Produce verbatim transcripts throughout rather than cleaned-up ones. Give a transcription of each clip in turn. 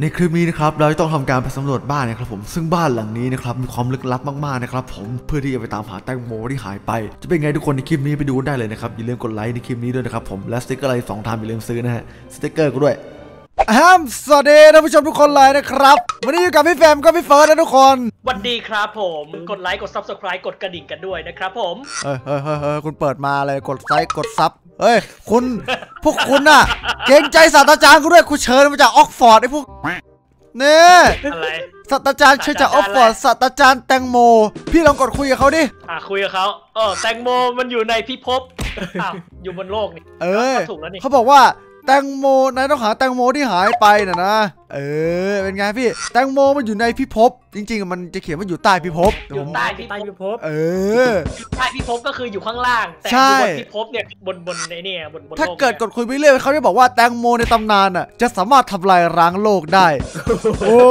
ในคลิปนี้นะครับเราต้องทำการไปสำรวจบ้านนะครับผมซึ่งบ้านหลังนี้นะครับมีความลึกลับมากๆนะครับผมเพื่อที่จะไปตามหาแตงโมที่หายไปจะเป็นไงทุกคนในคลิปนี้ไปดูได้เลยนะครับอย่าลืมกดไลค์ในคลิปนี้ด้วยนะครับผมและสติ๊กเกอร์อะไรสองทางอย่าลืมซื้อนะฮะสติ๊กเกอร์กูด้วยอ้ามสวัสดีท่านผู้ชมทุกคนเลยนะครับวันนี้อยู่กับพี่แฟมกับพี่เฟิร์สนะทุกคนสวัสดีครับผมกดไลค์กด ซับสไครบ์ กดกระดิ่งกันด้วยนะครับผมเฮ้ยเฮ้ยเฮ้ยคุณเปิดมาเลยกดไลค์กดซับเฮ้ยคุณพวกคุณน่ะเกรงใจศาสตราจารย์กูด้วยคุณเชิญมาจากออกฟอร์ดไอ้พวกเนี่ยอะไรศาสตราจารย์เชิญจากออกฟอร์ดศาสตราจารย์แตงโมพี่ลองกดคุยกับเขาดิอ่ะคุยกับเขาเออแตงโมมันอยู่ในพิภพอ้าวอยู่บนโลกนี่เออถูกแล้วนี่เขาบอกว่าแตงโมนายต้องหาแตงโมที่หายไปน่ะนะเออเป็นไงพี่แตงโมมันอยู่ในพิภพจริงๆมันจะเขียนว่าอยู่ใต้พิภพอยู่ใต้พิภพเออใต้พิภพก็คืออยู่ข้างล่างแต่อยู่บนพิภพเนี่ยบนบนในนี่บนบนโลกถ้าเกิดกดคุยไปเรื่อยเขาจะบอกว่าแตงโมในตำนานอ่ะจะสามารถทำลายล้างโลกได้โอ้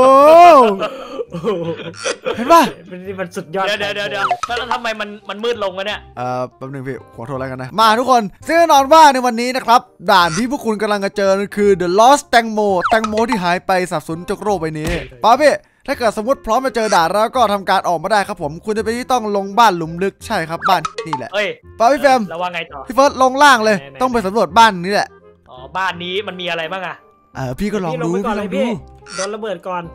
เห็นป่ะมันสุดยอดเดี๋ยวเดี๋ยวเดี๋ยวแล้วทำไมมันมันมืดลงวะเนี่ยเอ่อแป๊บนึงพี่ขอโทษแล้วกันนะมาทุกคนซึ่งแน่นอนว่าในวันนี้นะครับด่านที่พวกคุณกำลังจะเจอคือ The Lost แตงโมแตงโมที่หายไปสับสนจากโลกใบนี้ป้าพี่ถ้าเกิดสมมติพร้อมมาเจอด่านแล้วก็ทำการออกมาได้ครับผมคุณจะไปที่ต้องลงบ้านหลุมลึกใช่ครับบ้านนี่แหละป้าพี่แฟมแล้วว่าไงต่อพี่เฟิร์สลงล่างเลยต้องไปสำรวจบ้านนี้แหละอ๋อบ้านนี้มันมีอะไรบ้างอะเออพี่ก็ลองดูพี่ลองดูโดนระเบิดก่อน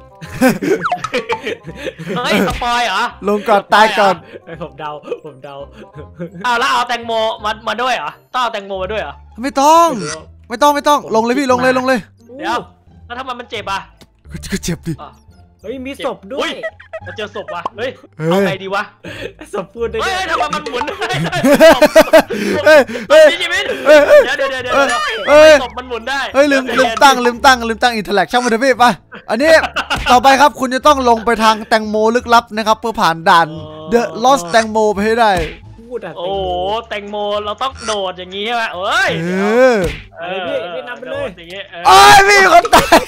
เฮ้ยสปอยเหรอลงก่อนตายก่อนผมเดาผมเดาอ้าวแล้วเอาแตงโมมามาด้วยเหรอต้องเอาแตงโมมาด้วยเหรอไม่ต้องไม่ต้องไม่ต้องลงเลยพี่ลงเลยลงเลยเดี๋ยวแล้วทำไมมันเจ็บอ่ะก็เจ็บดิเฮ้ยมีศพด้วยเราเจอศพว่ะเฮ้ยเอาไงดีวะศพพูดได้เฮ้ยทำไมมันหมุนเฮ้ยเฮ้ยชีวิตเดี๋ยวเดี๋ยวเดี๋ยวเดี๋ยวศพมันหมุนได้เฮ้ยลืมลืมตั้งลืมตั้งลืมตั้งอินเทอร์แลกช่างมันเถอะพี่ป่ะอันนี้ต่อไปครับคุณจะต้องลงไปทางแตงโมลึกลับนะครับเพื่อผ่านด่าน The Lost แตงโมไปให้ได้โอ้แตงโมเราต้องโดดอย่างนี้ใช่ไหมเอ้ยเออพี่พี่นำไปเลยอย่างงี้เอ้ยพี่คนตาย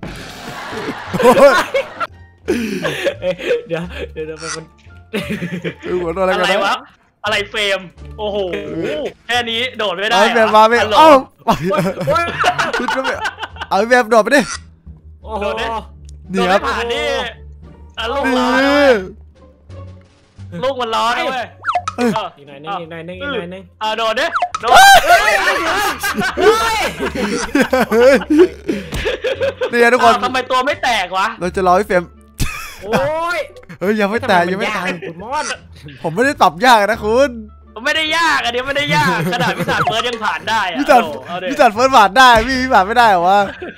เดี๋ยวเดี๋ยวมันอะไรวะอะไรเฟรมโอ้โหแค่นี้โดดไม่ได้เฟรมมาไม่เอ้าชุดก็ไม่เอาเฟรมโดดไปดิโดดดินี่ครับผ่านนี่ลูกร้อนลูกมันร้อนเลยอีกหน่อยนึงอีกหน่อยนึงอีกหน่อยนึงอ่าโดดดิโดดนี่ทุกคนทำไมตัวไม่แตกวะเราจะรอให้เฟรมโอ้ยเฮ้ยยังไม่แตกยังไม่ตายผมไม่ได้ปรับยากนะคุณไม่ได้ยากอันนี้ไม่ได้ยากขนาดพิศาจเฟิร์สยังผ่านได้อะพิศาจพิศาจเฟิร์สผ่านได้พี่พี่ผ่านไม่ได้หรอวะ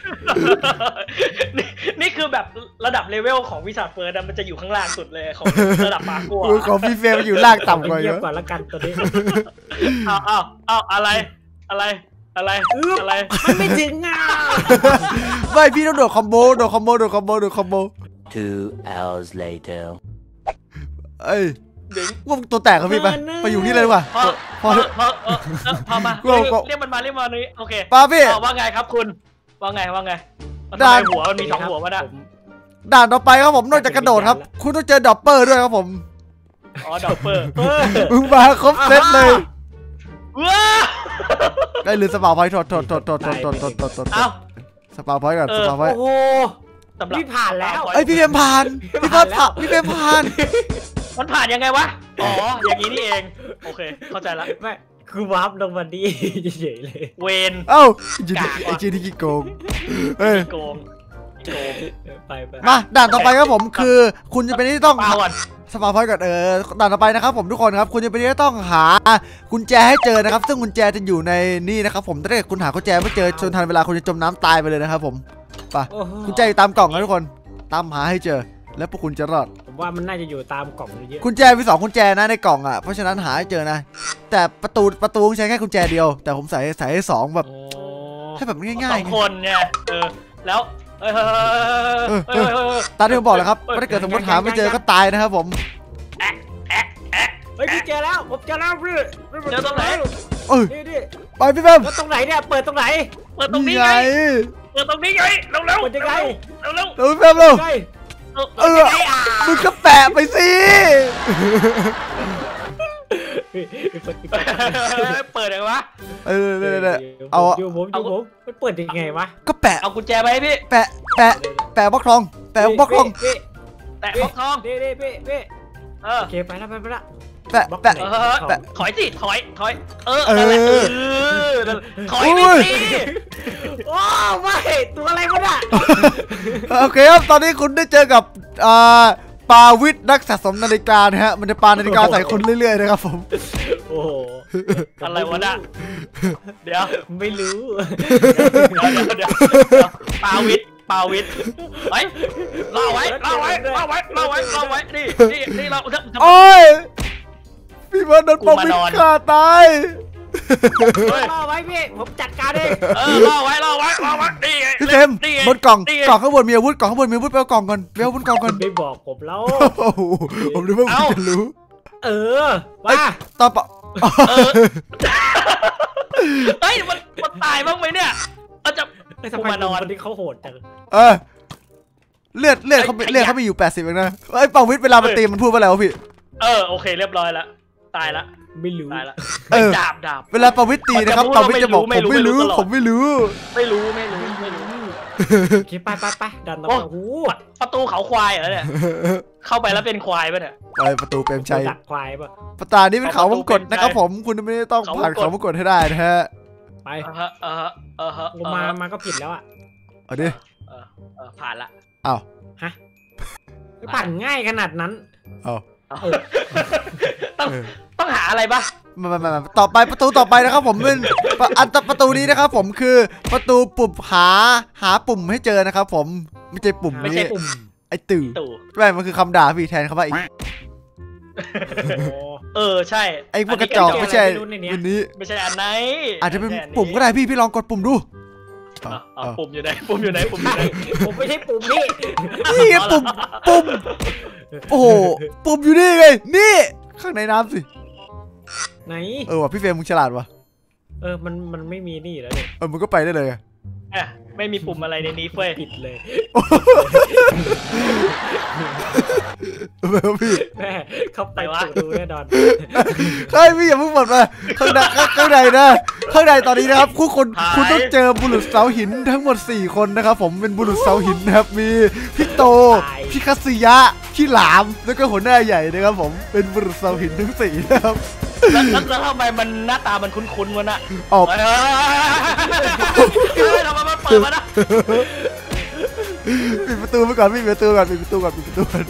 นี่คือแบบระดับเลเวลของพิศาจเฟิร์สมันจะอยู่ข้างล่างสุดเลยของระดับมากัวของพี่เฟรมอยู่ล่างต่ำกว่าเยอะกว่าละกันตัวนี้เอาเอาเอาอะไรอะไรอะไรอะไรมันไม่ถึงอ่ะไม่พี่ต้องโดดคอมโบโดดคอมโบโดดคอมโบโดดคอมโบ two hours later เอ้ยว่าตัวแตกครับพี่ไปไปอยู่นี่เลยดีกว่าพอพอพอพอมาเรียกมันมาเรียกมาเลยโอเคป้าพี่ว่าไงครับคุณว่าไงว่าไงด่านหัวมันมีสองหัวมาได้ด่านต่อไปครับผมนอกจากกระโดดครับคุณต้องเจอดอปเปอร์ด้วยครับผมอ๋อดอปเปอร์มึงมาครบเซตเลยว้าได้หรือสปาพอยต์ถอดถอดถอดถอดถอดถอดถอดถอดถอดเอ้าสปาพอยต์ก่อนสปาพอยต์โอ้พี่ผ่านแล้วไอพี่เพียมผ่านพี่เพิร์ดผ่านพี่เพียมผ่านมันผ่านยังไงวะอ๋ออย่างนี้นี่เองโอเคเข้าใจละไม่คือวาร์ปลงมาดีเฉยเลยเวนเอ้าจีไอจีที่กี่โกงเอ้ยโกงโกงไปไปมาด่านต่อไปครับผมคือคุณจะเป็นที่ต้องสปาพอยต์ก่อนเออด่านต่อไปนะครับผมทุกคนครับคุณจะเป็นที่ต้องหากุญแจให้เจอนะครับซึ่งกุญแจจะอยู่ในนี่นะครับผมถ้าเกิดคุณหากุญแจไม่เจอจนทันเวลาคุณจะจมน้ำตายไปเลยนะครับผมไปกุญแจอยู่ตามกล่องนะทุกคนตามหาให้เจอแล้วพวกคุณจะรอดผมว่ามันน่าจะอยู่ตามกล่องเยอะกุญแจมีสองกุญแจนะในกล่องอ่ะเพราะฉะนั้นหาให้เจอนะแต่ประตูประตูใช้แค่กุญแจเดียวแต่ผมใส่ใส่ให้สองแบบให้แบบง่ายๆสองคนเนี่ยเออแล้วตามที่ผมบอกแล้วครับถ้าเกิดสมมติหาไม่เจอก็ตายนะครับผมเฮ้ยพี่เจอแล้วผมเจอแล้วพี่เจอตรงไหนเอ้ยไปพี่แบมตรงไหนเนี่ยเปิดตรงไหนเปิดตรงนี้ไงเปิดตรงนี้ไงเร็วเร็วเปิดยังไงเร็วเร็วเร็วพี่แบมเร็วเออมึงก็แปะไปสิเปิดยังไงวะเออเออเอาอยู่ผมอยู่ผมมันเปิดยังไงวะก็แปะเอากุญแจไปพี่แปะแปะแปะบล็อกทองแปะบล็อกทองแปะบล็อกทองเด้เด้เป้เป้เออโอเคไปแล้วไปแล้วแปะแปะแปะถอยสิถอยถอยเออนั่นแหละเออถอยไม่สิโอ้ไม่ตัวอะไรวะเนี่ยโอเคครับตอนนี้คุณได้เจอกับอ่าปาวิทนักสะสมนาฬิกานะฮะมันจะปานาฬิกาใส่คนเรื่อยๆนะครับผมโอ้อะไรวะน่ะเดี๋ยวไม่รู้เดี๋ยวปาวิทปาวิทไว้รอไว้รอไว้รอไว้รอไว้รอไว้นี่นี่นี่เราโอ้ยพี่มันโดนปาวิทฆ่าตายรอไว้พี่ผมจัดการเองเออรอไว้รอไว้รอไว้นี่พี่เต็มบนกล่องกล่องข้างบนมีอาวุธกล่องข้างบนมีอาวุธไปเอากล่องก่อนไปเอาบนกล่องก่อนไม่บอกผมแล้วผมรู้ว่าคุณจะรู้เออว่าตอนปะเฮ้ยมันมันตายบ้างไหมเนี่ยเราจะทำไมนอนที่เขาโหดจังเออเลือดเลือดเขาเลือดเขาไปอยู่แปดสิบเองนะไอ้ปาวิทเวลามันตีมันพูดว่าอะไรวะพี่เออโอเคเรียบร้อยแล้วตายละไม่รู้ตายละดาบดาบเวลาปาวิทตีนะครับปาวิทจะบอกผมไม่รู้ผมไม่รู้ไม่รู้ไม่รู้ไม่รู้โอเคไปไปไปดันมาโอ้โหประตูเขาควายเหรอเนี่ยเข้าไปแล้วเป็นควายป่ะเนี่ยไปประตูเปรมชัยดักควายป่ะประตูนี้เป็นเขาวงกตนะครับผมคุณไม่ได้ต้องผ่านเขาวงกตให้ได้นะฮะไปเออเออเออเออมามาก็ผิดแล้วอ่ะเอาดิเออเออผ่านละอ้าวฮะผ่านง่ายขนาดนั้นอ้าวต้องต้องหาอะไรปะมามามาต่อไปประตูต่อไปนะครับผมเป็นอันประตูนี้นะครับผมคือประตูปุ่มหาหาปุ่มให้เจอนะครับผมไม่ใช่ปุ่มไม่ใช่ปุ่มไอ้ตู่ไม่มันคือคำด่าพี่แทนคำว่าอีกเออใช่ไอ้พวกกระจอกไม่ใช่วันนี้ไม่ใช่อันไหนอาจจะเป็นปุ่มก็ได้พี่พี่ลองกดปุ่มดูปุ่มอยู่ไหนปุ่มอยู่ไหนปุ่มอยู่ไหนผมไม่ใช่ปุ่มนี่นี่ปุ่มปุ่มโอ้โหปุ่มอยู่นี่ไงนี่ข้างในน้ำสิไหนเออว่ะพี่เฟรมมึงฉลาดว่ะเออมันมันไม่มีนี่แล้วเนี่ยเออมึงก็ไปได้เลยอ่ะไม่มีปุ่มอะไรในนี้เฟ้ยผิดเลยพี่แม่เข้าไปวะดูแน่นอนเฮ้ยพี่อย่าเพิ่งหมดมาข้างในข้างในนะข้างในตอนนี้นะครับคู่คนคุณต้องเจอบุรุษเสาหินทั้งหมดสี่คนนะครับผมเป็นบุรุษเสาหินนะครับมีพี่โตพี่คัสยะพี่หลามแล้วก็หัวหน้าใหญ่นะครับผมเป็นบุรุษเสาหินทั้งสี่นะครับแล้วทำไมมันหน้าตามันคุ้นๆวะน่ะออกทำไมมันเปิดมานะปิดประตูไปก่อนปิดประตูก่อนปิดประตูก่อนปิดประตูก่อน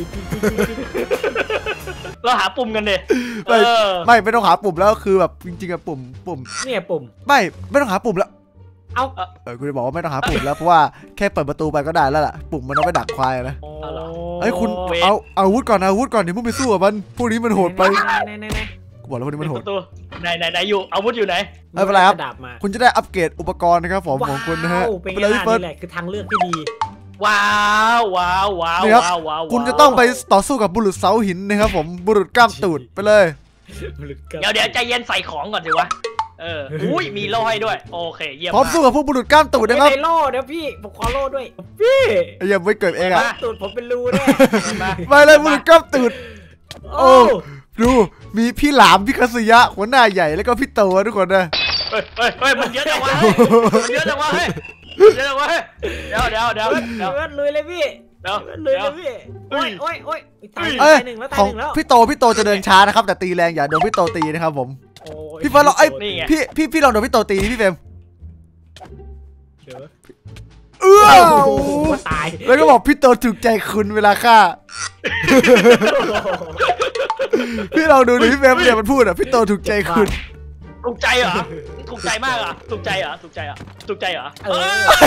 เราหาปุ่มกันดิไม่ไม่ไม่ต้องหาปุ่มแล้วคือแบบจริงๆอะปุ่มปุ่มเนี่ยปุ่มไม่ไม่ต้องหาปุ่มแล้วเอาเออคุณจะบอกว่าไม่ต้องหาปุ่มแล้วเพราะว่าแค่เปิดประตูไปก็ได้แล้วล่ะปุ่มมันเอาไปดักควายนะเฮ้ยคุณเอาอาวุธก่อนอาวุธก่อนเดี๋ยวมึงไปสู้กับมันพวกนี้มันโหดไปกูบอกแล้วพวกนี้มันโหดไหนไหนไหนอยู่อาวุธอยู่ไหนไม่เป็นไรครับคุณจะได้อัปเกรดอุปกรณ์นะครับผมของคุณนะฮะเป็นอะไรที่แหละคือทางเลือกที่ดีว้าวว้าวว้าวว้าวว้าวคุณจะต้องไปต่อสู้กับบุรุษเสาหินนะครับผมบุรุษกล้ามตูดไปเลยเดี๋ยวเดี๋ยวใจเย็นใส่ของก่อนสิวะเอออุ้ยมีโล่ให้ด้วยโอเคเยี่ยมพร้อมสู้กับพวกบุรุษกล้ามตูดนะครับไม่โล่เดี๋ยวพี่ผมขอโล่ด้วยพี่อย่าไปเกิดเองอะตูดผมเป็นรูแน่ไม่เลยบุรุษกล้ามตูดโอ้ดูมีพี่หลามพี่คัสยะหัวหน้าใหญ่แล้วก็พี่โตทุกคนนะเฮ้ยเฮ้ยเฮ้ยมันเยอะจังวะมันเยอะจังวะเฮ้ยเยอะจังวะเดี๋ยวเดี๋ยวเดี๋ยวเดี๋ยวลุยเลยพี่เดี๋ยวลุยเลยพี่โอ้ยโอ้ยโอ้ยตายหนึ่งแล้วตายหนึ่งแล้วพี่โตพี่โตจะเดินช้านะครับแต่ตีแรงอย่าโดนพี่โตตีนะครับผมพี่เฟิร์สเราไอ้พี่พี่พี่ลองโดนพี่โตตีพี่เฟรมเออตายแล้วก็บอกพี่โตถูกใจคุณเวลาฆ่าพี่เราดูดิพี่เฟรมเนี่ยมันพูดอ่ะพี่โตถูกใจคุณถูกใจเหรอถูกใจมากอ่ะถูกใจเหรอถูกใจอ่ะถูกใจเหรอเอ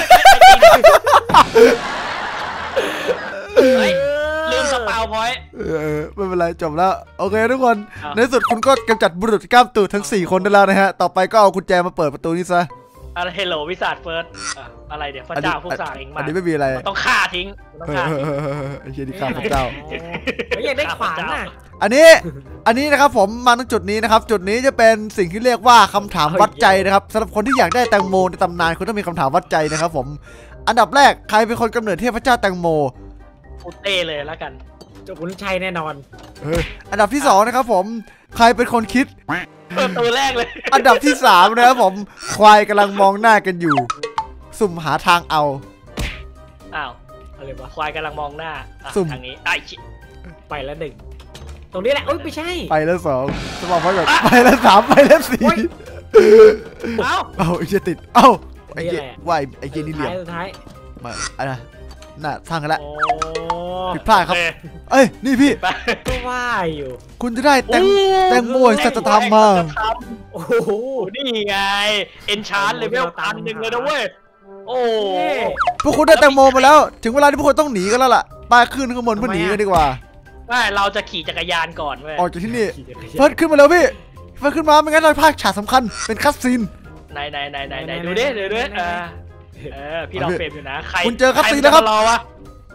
อลืมสปาวพอยต์เออไม่เป็นไรจบแล้วโอเคทุกคนในสุดคุณก็กำจัดบุรุษกล้ามตูดทั้งสี่คนได้แล้วนะฮะต่อไปก็เอากุญแจมาเปิดประตูนี้ซะอะไรเฮลโลวิสาดเฟิร์สอะไรเดี๋ยวพระเจ้าผู้สร้างเองมาอันนี้ไม่มีอะไรต้องฆ่าทิ้งต้องฆ่าไอ้เชี่ยนี่ฆ่าพระเจ้าอยากได้ขวานน่ะอันนี้อันนี้นะครับผมมาตรงจุดนี้นะครับจุดนี้จะเป็นสิ่งที่เรียกว่าคำถามวัดใจนะครับสำหรับคนที่อยากได้แตงโมในตำนานคุณต้องมีคำถามวัดใจนะครับผมอันดับแรกใครเป็นคนกำเนิดเทพเจ้าแตงโมฟูเต้เลยแล้วกันจะคุณชัยแน่นอนเอออันดับที่สองนะครับผมใครเป็นคนคิดตัวแรกเลยอันดับที่สามนะครับผมควายกำลังมองหน้ากันอยู่ สุ่มหาทางเอาอ้าวอะไรวะควายกำลังมองหน้าอ่ะสุ่มทางนี้ไอ้ชิไปแล้วหนึ่งตรงนี้แหละโอ้ยไม่ใช่ไปแล้วสองสมองพอแบบไปแล้วสามไปแล้วสี่เอ้าเอาไอ้เหี้ยติดเอ้าไอ้เหี้ยนี่แหละว่าไอ้ไอ้เหี้ยนี่เหลี่ยมสุดท้ายมาอะไรนะน่ะทางกันแล้วโอ้ผิดพลาดครับโอเเอ้ยนี่พี่ไปก็ว่าอยู่คุณจะได้แตงแตงโมแห่งสัจธรรมมาโอ้โหนี่ไง เอนชานเลเวลพันหนึ่งเลยนะเว้ย โอ้พวกคุณได้แตงโมมาแล้ว ถึงเวลาที่พวกคุณต้องหนีกันแล้วล่ะไปขึ้นข้างบนเพื่อหนีกันดีกว่าไม่เราจะขี่จักรยานก่อนเว้ยออกจากที่นี่เฟิร์สขึ้นมาแล้วพี่เฟิร์สขึ้นมาไม่งั้นเราพลาดฉากสำคัญเป็นคัสซีนไหนไหนไหนไหนไหนดูดิดูดิเออเออพี่ลองเฟรมอยู่นะใครคุณเจอคัสซีนแล้วครับใมันจะมารอวะ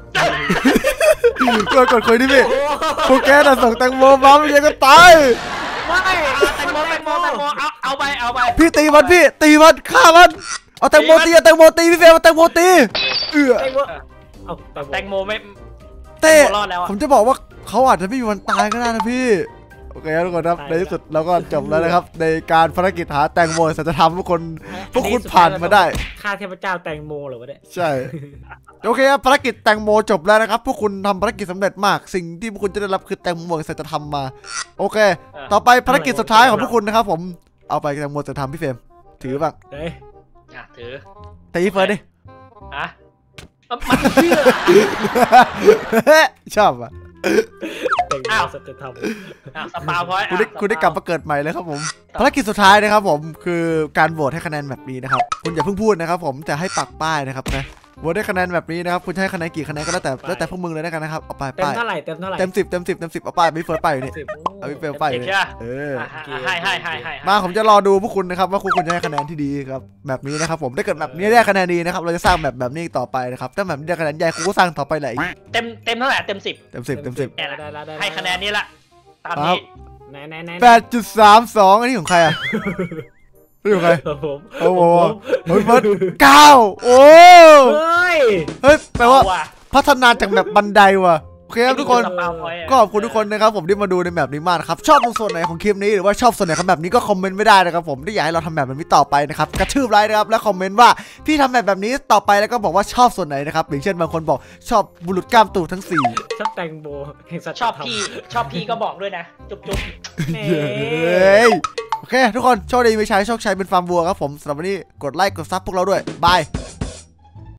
กดกดคุยดิพี่พวกแกน่ะส่งแตงโมมาไม่ยังก็ตายไม่แตงโมแตงโมแตงโมเอาเอาไปเอาไปพี่ตีมันพี่ตีมันฆ่ามันเอาแตงโมตีเอาแตงโมตีพี่เฟรมเอาแตงโมตีเอื้อแตงโมเอาแตแตงโมไม่เต้แตงโมรอดแล้วอะผมจะบอกว่าเขาอาจจะไม่มีวันตายก็ได้นะพี่โอเคทุกคนครับในที่สุดเราก็จบแล้วนะครับในการภารกิจหาแตงโมสัจธรรมทุกคนพวกคุณผ่านมาได้ฆ่าเทพเจ้าแตงโมเหรอวะเนี่ยใช่โอเคครับภารกิจแตงโมจบแล้วนะครับพวกคุณทำภารกิจสำเร็จมากสิ่งที่พวกคุณจะได้รับคือแตงโมสัจธรรมมาโอเค ต่อไปภารกิจสุดท้ายของพวกคุณนะครับผมเอาไปแตงโมสัจธรรมพี่เฟรมถือบ้างเฮ้ยอ่ะถือตีเฟิร์สดิอ่ะมันเชื่อชอบอ่ะแตงโมอ้าวสัจธรรมอ่ะสปาพอยคุณได้คุณได้กลับมาเกิดใหม่เลยครับผมภารกิจสุดท้ายนะครับผมคือการโหวตให้คะแนนแบบนี้นะครับคุณอย่าเพิ่งพูดนะครับผมจะให้ปักป้ายนะครับนะโหวตให้คะแนนแบบนี้นะครับคุณจะให้คะแนนกี่คะแนนก็แล้วแต่แล้วแต่พวกมึงเลยนะกันนะครับเอาไปเต็มป้ายเท่าไหร่เต็มเท่าไหร่เต็มสิบเต็มสิบเต็มสิบเอาป้ายพี่เฟิร์สป้ายอยู่นี่สิบเอาพี่เฟิร์สป้ายอยู่นี่เอออ่ะให้ให้ให้ให้มาผมจะรอดูพวกคุณนะครับว่าพวกคุณจะให้คะแนนที่ดีครับแบบนี้นะครับผมถ้าเกิดแบบนี้ได้คะแนนดีนะครับเราจะสร้างแบบแบบนี้ต่อไปนะครับถ้าแบบนี้ได้คะแนนใหญ่กูก็สร้างต่อไปแหละเต็มเต็มเท่าไหร่เต็มสิบเต็มสิบเต็มสิบเนี่ยแหละได้ได้ได้ให้คะแนนนี้ละตามนี้ไหนไหนไหนแปดจุดสามสองอันนี้ของใครอ่ะนี่ของใครผมโอ้โหเฮ้ยเฟิร์สเก้าโอ้เฮ้ยเฮ้ยแปลว่าเอว่ะพัฒนาจากแบบบันไดว่ะโอเคครับทุกคนสปาพอยต์ะก็ขอบคุณทุกคนนะครับผมที่มาดูในแบบนี้มากนะครับชอบตรงส่วนไหนของคลิปนี้หรือว่าชอบส่วนไหนของแบบนี้ก็คอมเมนต์ไม่ได้นะครับผมที่อยากให้เราทำแบบแบบนี้ต่อไปนะครับกระทืบไลค์นะครับและคอมเมนต์ว่าพี่ทำแบบแบบนี้ต่อไปแล้วก็บอกว่าชอบส่วนไหนนะครับอย่างเช่นบางคนบอกชอบบุรุษกล้ามตูดทั้งสี่ชอบแตงโมแห่งสัจธรรมชอบพี่ชอบพี่ก็บอกด้วยนะ จุ๊บจุ๊บเฮ้เฮ้ยโอเคทุกคนโชคดีมีชัยโชคชัยเป็นฟาร์มวัวครับผมสำหรับวันนี้กดไลค์กดซับพวกเราด้วยบาย